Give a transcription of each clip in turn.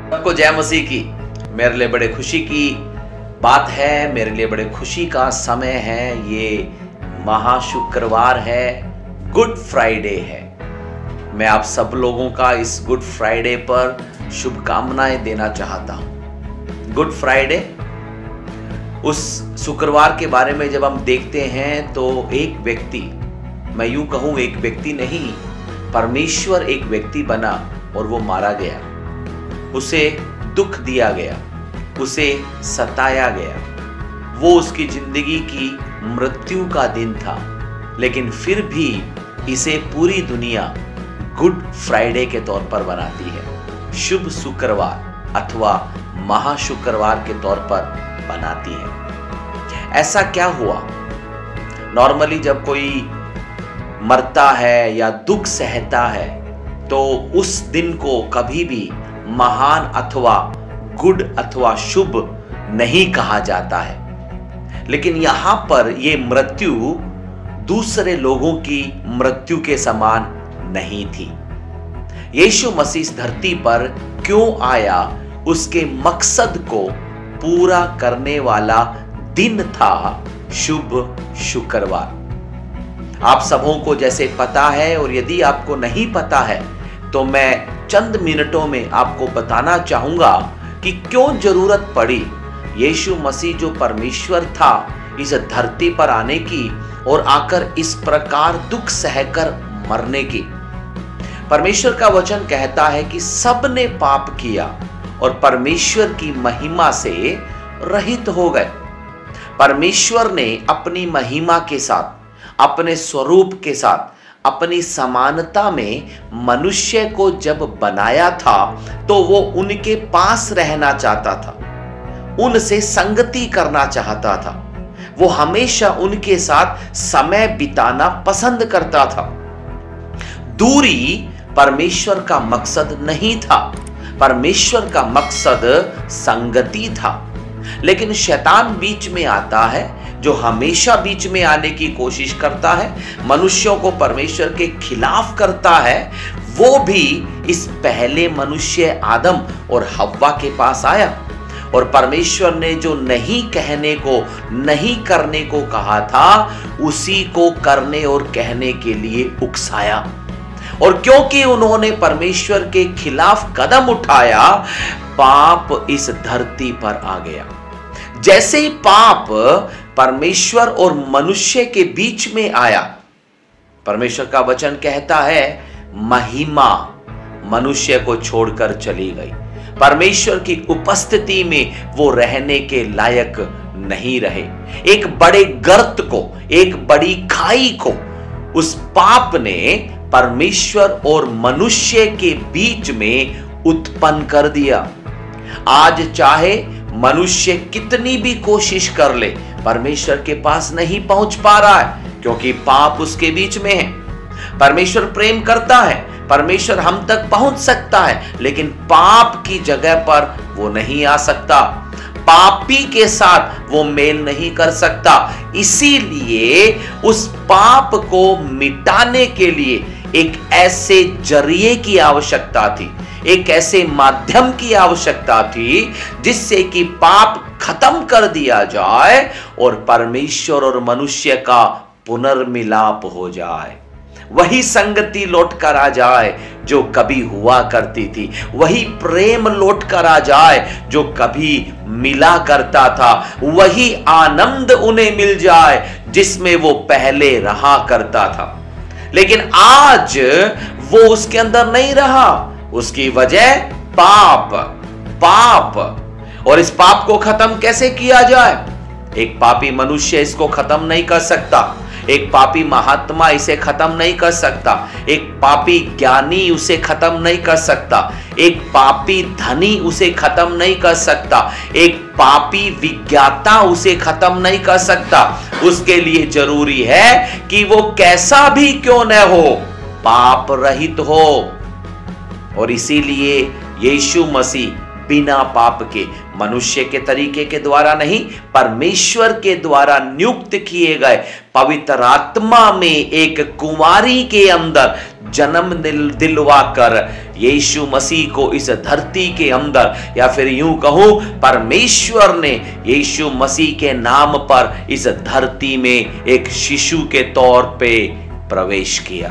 सबको जय मसीह की। मेरे लिए बड़े खुशी की बात है, मेरे लिए बड़े खुशी का समय है। ये महाशुक्रवार है, गुड फ्राइडे है। मैं आप सब लोगों का इस गुड फ्राइडे पर शुभकामनाएं देना चाहता हूं। गुड फ्राइडे, उस शुक्रवार के बारे में जब हम देखते हैं तो एक व्यक्ति, मैं यूं कहूं एक व्यक्ति नहीं, परमेश्वर एक व्यक्ति बना और वो मारा गया। उसे दुख दिया गया, उसे सताया गया। वो उसकी जिंदगी की मृत्यु का दिन था, लेकिन फिर भी इसे पूरी दुनिया गुड फ्राइडे के तौर पर बनाती है, शुभ शुक्रवार अथवा महाशुक्रवार के तौर पर बनाती है। ऐसा क्या हुआ? नॉर्मली जब कोई मरता है या दुख सहता है तो उस दिन को कभी भी महान अथवा गुड अथवा शुभ नहीं कहा जाता है। लेकिन यहां पर यह मृत्यु दूसरे लोगों की मृत्यु के समान नहीं थी। यीशु मसीह इस धरती पर क्यों आया, उसके मकसद को पूरा करने वाला दिन था शुभ शुक्रवार। आप सबों को जैसे पता है, और यदि आपको नहीं पता है तो मैं चंद मिनटों में आपको बताना चाहूंगा कि क्यों जरूरत पड़ी यीशु मसीह जो परमेश्वर था इस धरती पर आने की और आकर इस प्रकार दुख सहकर मरने की। परमेश्वर का वचन कहता है कि सब ने पाप किया और परमेश्वर की महिमा से रहित हो गए। परमेश्वर ने अपनी महिमा के साथ, अपने स्वरूप के साथ, अपनी समानता में मनुष्य को जब बनाया था तो वो उनके पास रहना चाहता था, उनसे संगति करना चाहता था। वो हमेशा उनके साथ समय बिताना पसंद करता था। दूरी परमेश्वर का मकसद नहीं था, परमेश्वर का मकसद संगति था। लेकिन शैतान बीच में आता है, जो हमेशा बीच में आने की कोशिश करता है, मनुष्यों को परमेश्वर के खिलाफ करता है। वो भी इस पहले मनुष्य आदम और हव्वा के पास आया और परमेश्वर ने जो नहीं कहने को, नहीं करने को कहा था, उसी को करने और कहने के लिए उकसाया। और क्योंकि उन्होंने परमेश्वर के खिलाफ कदम उठाया, पाप इस धरती पर आ गया। जैसे ही पाप परमेश्वर और मनुष्य के बीच में आया, परमेश्वर का वचन कहता है महिमा मनुष्य को छोड़कर चली गई। परमेश्वर की उपस्थिति में वो रहने के लायक नहीं रहे। एक बड़े गर्त को, एक बड़ी खाई को उस पाप ने परमेश्वर और मनुष्य के बीच में उत्पन्न कर दिया। आज चाहे मनुष्य कितनी भी कोशिश कर ले, परमेश्वर के पास नहीं पहुंच पा रहा है, क्योंकि पाप उसके बीच में है। परमेश्वर प्रेम करता है, परमेश्वर हम तक पहुंच सकता है, लेकिन पाप की जगह पर वो नहीं आ सकता। पापी के साथ वो मेल नहीं कर सकता। इसीलिए उस पाप को मिटाने के लिए एक ऐसे जरिए की आवश्यकता थी, एक ऐसे माध्यम की आवश्यकता थी जिससे कि पाप खत्म कर दिया जाए और परमेश्वर और मनुष्य का पुनर्मिलाप हो जाए। वही संगति लौट कर आ जाए जो कभी हुआ करती थी, वही प्रेम लौट कर आ जाए जो कभी मिला करता था, वही आनंद उन्हें मिल जाए जिसमें वो पहले रहा करता था। लेकिन आज वो उसके अंदर नहीं रहा। उसकी वजह पाप। और इस पाप को खत्म कैसे किया जाए? एक पापी मनुष्य इसको खत्म नहीं कर सकता, एक पापी महात्मा इसे खत्म नहीं कर सकता, एक पापी ज्ञानी उसे खत्म नहीं कर सकता, एक पापी धनी उसे खत्म नहीं कर सकता, एक पापी विज्ञाता उसे खत्म नहीं कर सकता। उसके लिए जरूरी है कि वो कैसा भी क्यों न हो, पाप रहित हो। और इसीलिए यीशु मसीह बिना पाप के, मनुष्य के तरीके के द्वारा नहीं, परमेश्वर के द्वारा नियुक्त किए गए, पवित्र आत्मा में एक कुंवारी के अंदर जन्म दिलवा कर यीशु मसीह को इस धरती के अंदर, या फिर यूं कहूं परमेश्वर ने यीशु मसीह के नाम पर इस धरती में एक शिशु के तौर पे प्रवेश किया।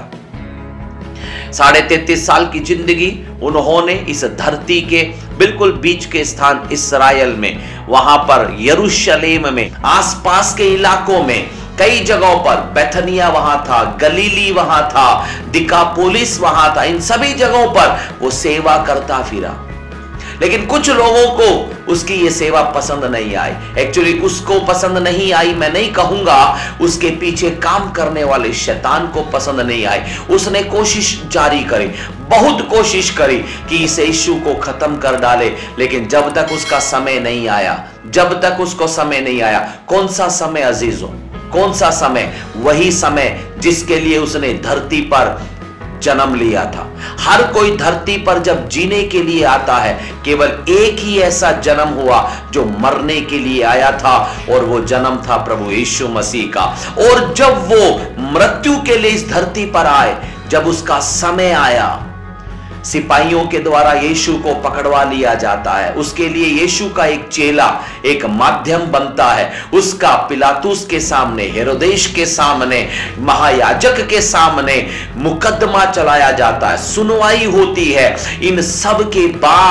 33.5 साल की जिंदगी उन्होंने इस धरती के बिल्कुल बीच के स्थान इस्राएल में, वहां पर यरूशलेम में, आसपास के इलाकों में कई जगहों पर, बेथनिया वहां था, गलीली वहां था, दिकापोलिस वहां था, इन सभी जगहों पर वो सेवा करता फिरा। लेकिन कुछ लोगों को उसकी ये सेवा पसंद नहीं आई। एक्चुअली उसको पसंद नहीं आई मैं नहीं कहूंगा, उसके पीछे काम करने वाले शैतान को पसंद नहीं आई। उसने कोशिश जारी करी, बहुत कोशिश करी कि इस यीशु को खत्म कर डाले, लेकिन जब तक उसका समय नहीं आया, जब तक उसको समय नहीं आया। कौन सा समय अजीजों? कौन सा समय? वही समय जिसके लिए उसने धरती पर जन्म लिया था। हर कोई धरती पर जब जीने के लिए आता है, केवल एक ही ऐसा जन्म हुआ जो मरने के लिए आया था, और वो जन्म था प्रभु यीशु मसीह का। और जब वो मृत्यु के लिए इस धरती पर आए, जब उसका समय आया, सिपाहियों के द्वारा यीशु को पकड़वा लिया जाता है। उसके लिए यीशु का एक चेला, एक माध्यम बनता है। उसका पिलातुस के सामने, हेरोदेश के सामने, महायाजक के सामने मुकदमा चलाया जाता है, सुनवाई होती है। इन सब के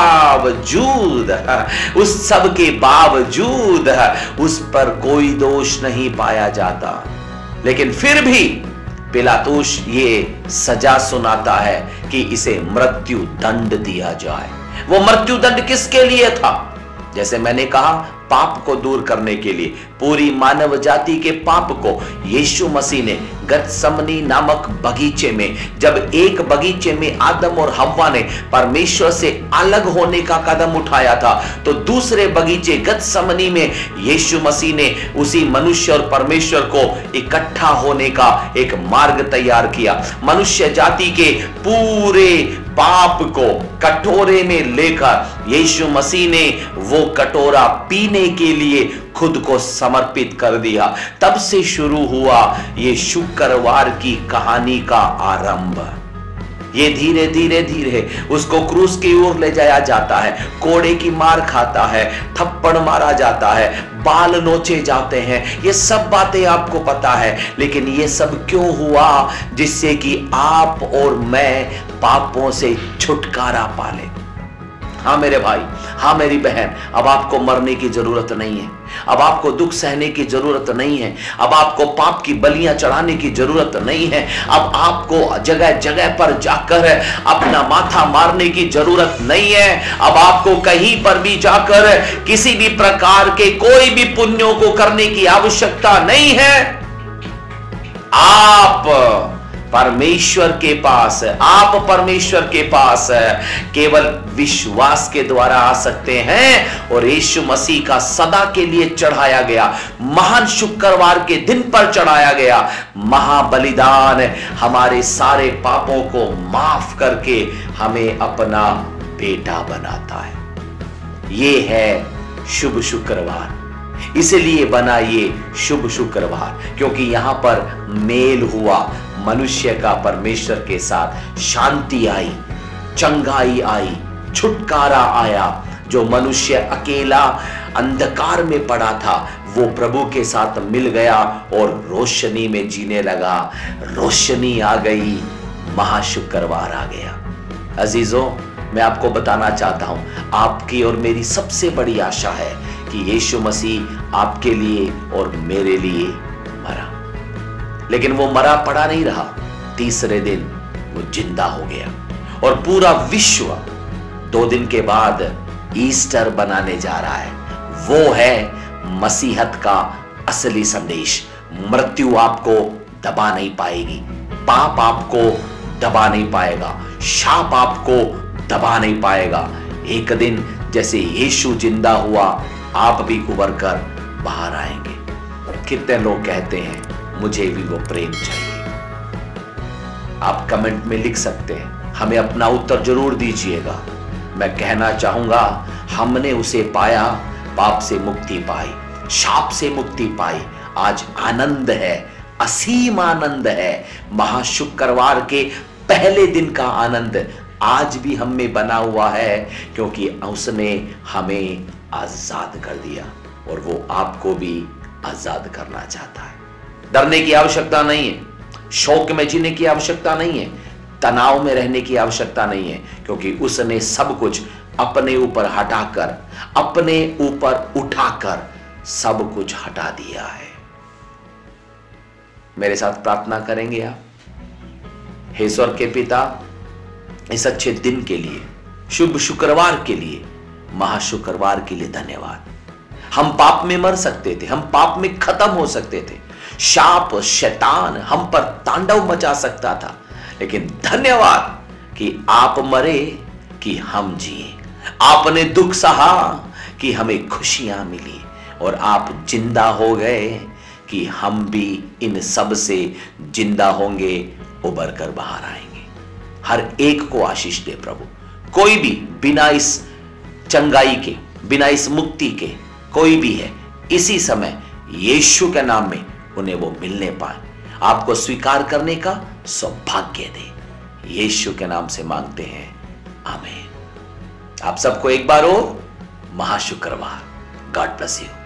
बावजूद, उस सब के बावजूद उस पर कोई दोष नहीं पाया जाता। लेकिन फिर भी पिलातुस ये सजा सुनाता है कि इसे मृत्यु दंड दिया जाए। वो मृत्यु दंड किसके लिए था? जैसे मैंने कहा, पाप को दूर करने के लिए, पूरी मानव जाति के पाप को यीशु मसीह ने गतसमनी नामक बगीचे में, जब एक बगीचे में आदम और हव्वा ने परमेश्वर से अलग होने का कदम उठाया था, तो दूसरे बगीचे गतसमनी में यीशु मसीह ने उसी मनुष्य और परमेश्वर को इकट्ठा होने का एक मार्ग तैयार किया। मनुष्य जाति के पूरे पाप को कटोरे में लेकर यीशु मसीह ने वो कटोरा पीने के लिए खुद को समर्पित कर दिया। तब से शुरू हुआ ये शुक्रवार की कहानी का आरंभ। ये धीरे धीरे धीरे उसको क्रूस की ओर ले जाया जाता है, कोड़े की मार खाता है, थप्पड़ मारा जाता है, बाल नोचे जाते हैं। ये सब बातें आपको पता है। लेकिन ये सब क्यों हुआ? जिससे कि आप और मैं पापों से छुटकारा पाले। हाँ मेरे भाई, हाँ मेरी बहन, अब आपको मरने की जरूरत नहीं है, अब आपको दुख सहने की जरूरत नहीं है, अब आपको पाप की बलियां चढ़ाने की जरूरत नहीं है, अब आपको जगह जगह पर जाकर अपना माथा मारने की जरूरत नहीं है, अब आपको कहीं पर भी जाकर किसी भी प्रकार के कोई भी पुण्यों को करने की आवश्यकता नहीं है। आप परमेश्वर के पास, आप परमेश्वर के पास केवल विश्वास के द्वारा आ सकते हैं। और यीशु मसीह का सदा के लिए चढ़ाया गया महान शुक्रवार के दिन पर चढ़ाया गया महाबलिदान हमारे सारे पापों को माफ करके हमें अपना बेटा बनाता है। ये है शुभ शुक्रवार। इसलिए बना ये शुभ शुक्रवार क्योंकि यहां पर मेल हुआ, मनुष्य का परमेश्वर के साथ शांति आई, चंगाई आई, छुटकारा आया। जो मनुष्य अकेला अंधकार में पड़ा था वो प्रभु के साथ मिल गया और रोशनी में जीने लगा। रोशनी आ गई, महाशुक्रवार आ गया। अजीजों, मैं आपको बताना चाहता हूं, आपकी और मेरी सबसे बड़ी आशा है कि यीशु मसीह आपके लिए और मेरे लिए मरा। लेकिन वो मरा पड़ा नहीं रहा, तीसरे दिन वो जिंदा हो गया। और पूरा विश्व 2 दिन के बाद ईस्टर बनाने जा रहा है। वो है मसीहत का असली संदेश। मृत्यु आपको दबा नहीं पाएगी, पाप आपको दबा नहीं पाएगा, शाप आपको दबा नहीं पाएगा। एक दिन जैसे यीशु जिंदा हुआ, आप भी उभर कर बाहर आएंगे। कितने लोग कहते हैं मुझे भी वो प्रेम चाहिए? आप कमेंट में लिख सकते हैं, हमें अपना उत्तर जरूर दीजिएगा। मैं कहना चाहूंगा, हमने उसे पाया, पाप से मुक्ति पाई, शाप से मुक्ति पाई। आज आनंद है, असीम आनंद है। महाशुक्रवार के पहले दिन का आनंद आज भी हम में बना हुआ है, क्योंकि उसने हमें आजाद कर दिया और वो आपको भी आजाद करना चाहता है। डरने की आवश्यकता नहीं है, शौक में जीने की आवश्यकता नहीं है, तनाव में रहने की आवश्यकता नहीं है, क्योंकि उसने सब कुछ अपने ऊपर हटाकर, अपने ऊपर उठाकर सब कुछ हटा दिया है। मेरे साथ प्रार्थना करेंगे आप? हे स्वर्ग के पिता, इस अच्छे दिन के लिए, शुभ शुक्रवार के लिए, महाशुक्रवार के लिए धन्यवाद। हम पाप में मर सकते थे, हम पाप में खत्म हो सकते थे, शाप शैतान हम पर तांडव मचा सकता था, लेकिन धन्यवाद कि आप मरे कि हम जिए, आपने दुख सहा कि हमें खुशियां मिली, और आप जिंदा हो गए कि हम भी इन सब से जिंदा होंगे, उबर कर बाहर आएंगे। हर एक को आशीष दे प्रभु। कोई भी बिना इस चंगाई के, बिना इस मुक्ति के कोई भी है, इसी समय यीशु के नाम में उन्हें वो मिलने पाए, आपको स्वीकार करने का सौभाग्य दे। यीशु के नाम से मांगते हैं, आमीन। आप सबको एक बार और महाशुक्रवार। God bless you.